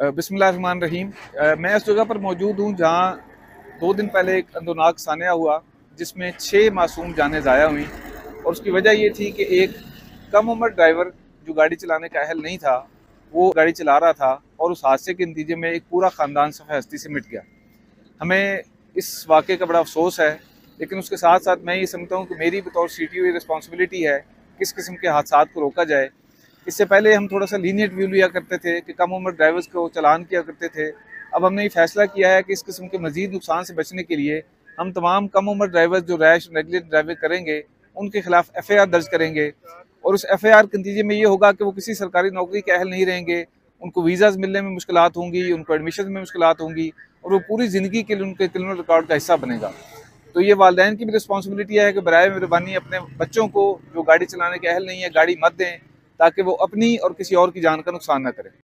बिस्मिल्लाहिर्रहमानिर्रहीम। मैं इस जगह पर मौजूद हूँ जहाँ 2 दिन पहले एक अंदरनाक सान्या हुआ जिसमें 6 मासूम जानें ज़ाया हुई। और उसकी वजह ये थी कि एक कम उम्र ड्राइवर जो गाड़ी चलाने का अहल नहीं था, वो गाड़ी चला रहा था और उस हादसे के नतीजे में एक पूरा ख़ानदान सफ़े हस्ती से मिट गया। हमें इस वाक़े का बड़ा अफसोस है, लेकिन उसके साथ साथ मैं ये समझता हूँ कि मेरी बतौर CTO ये रिस्पॉन्सिबिलिटी है किस किस्म के हादसात को रोका जाए। इससे पहले हम थोड़ा सा लीनियंट व्यू लिया करते थे कि कम उम्र ड्राइवर्स को चालान किया करते थे। अब हमने ये फैसला किया है कि इस किस्म के मजीद नुकसान से बचने के लिए हम तमाम कम उम्र ड्राइवर्स जो रैश नेगलेक्ट ड्राइविंग करेंगे उनके खिलाफ FIR दर्ज करेंगे। और उस FIR के नतीजे में ये होगा कि वो किसी सरकारी नौकरी के अहल नहीं रहेंगे, उनको वीज़ाज़ मिलने में मुश्किलात होंगी, उनको एडमिशन में मुश्किलात होंगी और वो पूरी ज़िंदगी के लिए उनके क्रिमिनल रिकॉर्ड का हिस्सा बनेगा। तो ये वालिदैन की भी रिस्पॉन्सिबिलिटी है कि बराए मेहरबानी अपने बच्चों को जो गाड़ी चलाने के अहल नहीं है गाड़ी मत दें, ताकि वो अपनी और किसी और की जान का नुकसान ना करें।